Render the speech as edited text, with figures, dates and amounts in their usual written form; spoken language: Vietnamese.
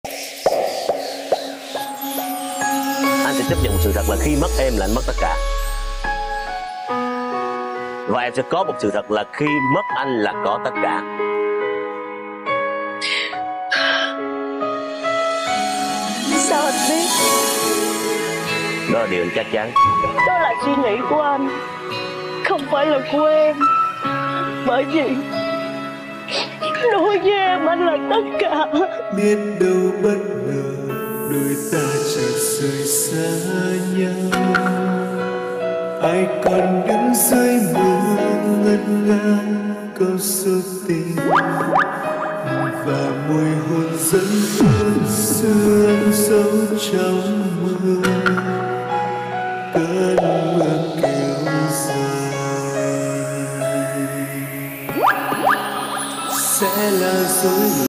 Anh sẽ chấp nhận sự thật là khi mất em là anh mất tất cả. Và em sẽ có một sự thật là khi mất anh là có tất cả. Sao anh biết? Đó là điều anh chắc chắn. Đó là suy nghĩ của anh, không phải là của em. Bởi vì đối với em anh là tất cả. Biết đâu bất ngờ đôi ta chợt rời xa nhau. Ai còn đứng dưới mưa ngân nga câu số tình, và mùi hôn dẫn ước xưa giấu trong mưa. Cơn mưa kéo dài sẽ là dối